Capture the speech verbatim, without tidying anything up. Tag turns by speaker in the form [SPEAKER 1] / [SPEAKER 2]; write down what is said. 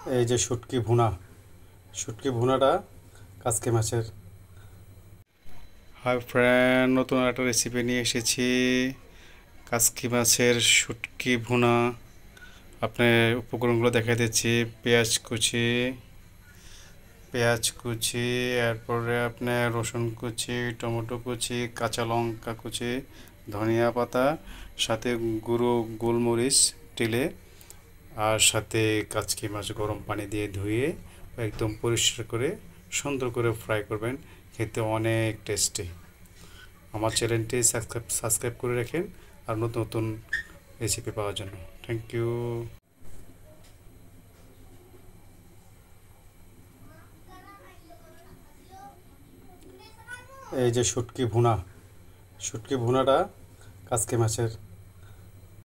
[SPEAKER 1] এই যে শুটকি ভুনা, শুটকি ভুনাটা কাচকি মাছের। হাই ফ্রেন্ড, নতুন একটা রেসিপি নিয়ে এসেছি। কাচকি মাছের শুটকি ভুনা। আপনার উপকরণগুলো দেখা দিচ্ছি। পেঁয়াজ কুচি, পেঁয়াজ কুচি, এরপরে আপনার রসুন কুচি, টমেটো কুচি, কাঁচা লঙ্কা কুচি, ধনিয়া পাতা, সাথে গুঁড়ো গোলমরিচ টেলে, আর সাথে কাচকি মাছ গরম পানি দিয়ে ধুয়ে একদম পরিষ্কার করে সুন্দর করে ফ্রাই করবেন। খেতে অনেক টেস্টি। আমার চ্যানেলটি সাবস্ক্রাইব সাবস্ক্রাইব করে রাখেন আর নতুন নতুন রেসিপি পাওয়ার জন্য। Thank you. এই যে শুটকি ভুনা, শুটকি ভুনাটা কাচকি মাছের।